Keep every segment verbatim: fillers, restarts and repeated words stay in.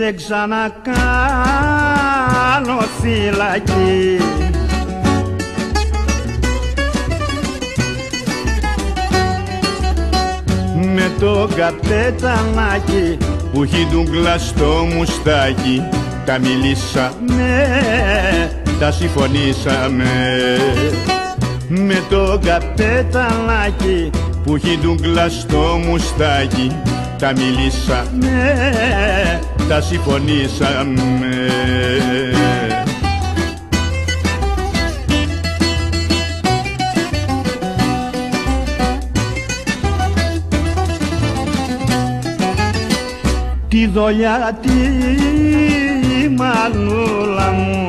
σε ξανακάνω φυλακή. Με το καπετανάκι που έχει ντουγκλά στο μουστάκι, τα μιλήσαμε, τα συμφωνήσαμε. Με το καπετανάκι που έχει ντουγκλά στο μουστάκι, τα μιλήσαμε, τα συμφωνήσαμε. Τη δολιά τη μανούλα μου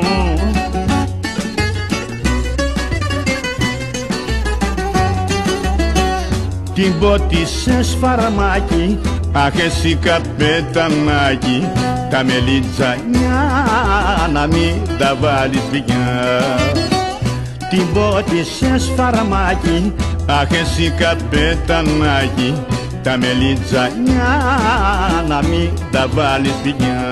την πότισες φαρμάκι, αχ εσύ καπετανάκι, τα μελιτζανιά να μην τα βάλεις πια. Την πότισες φαρμάκι, αχ εσύ καπετανάκι, τα μελιτζανιά να μην τα βάλεις πια.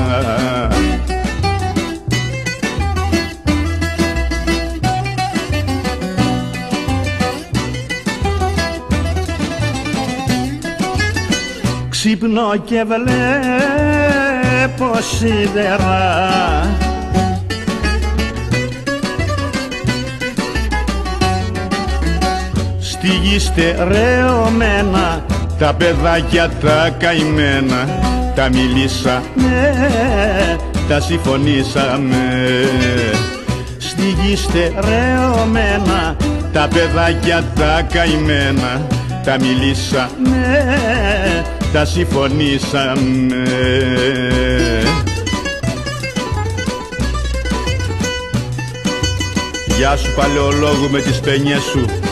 Ξύπνω και βλέπω σίδερα, στη γη στερεωμένα, τα παιδάκια τα καημένα, τα μιλήσαμε, τα συμφωνήσαμε. Στη γη στερεωμένα, τα παιδάκια τα καημένα, τα μιλήσαμε, τα συμφωνήσαμε. Γεια σου παλαιολόγου με τις παινιές σου.